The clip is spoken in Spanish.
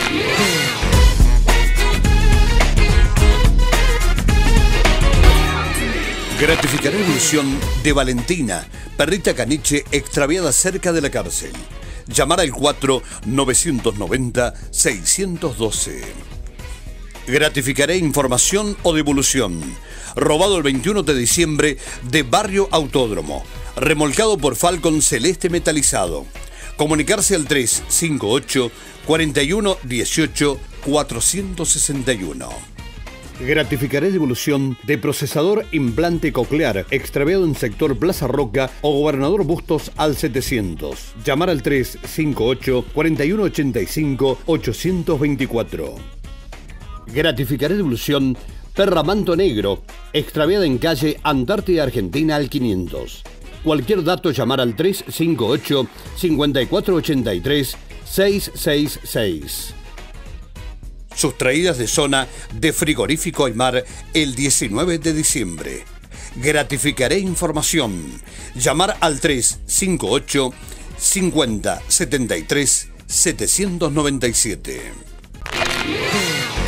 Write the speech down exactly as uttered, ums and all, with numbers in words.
Gratificará evolución de Valentina, perrita caniche extraviada cerca de la cárcel. Llamar al cuatro nueve nueve cero seis uno dos. Gratificaré información o devolución. Robado el veintiuno de diciembre de Barrio Autódromo. Remolcado por Falcon celeste metalizado. Comunicarse al tres cinco ocho, cuatro uno uno ocho, cuatro seis uno. Gratificaré devolución de procesador implante coclear extraviado en sector Plaza Roca o Gobernador Bustos al setecientos. Llamar al tres cinco ocho, cuatro uno ocho cinco, ocho dos cuatro. Gratificaré devolución perra manto negro extraviada en calle Antártida Argentina al quinientos. Cualquier dato llamar al tres cinco ocho, cinco cuatro ocho tres, seis seis seis. Sustraídas de zona de Frigorífico Aymar el diecinueve de diciembre. Gratificaré información. Llamar al tres cinco ocho, cincuenta, setenta y tres, setecientos noventa y siete.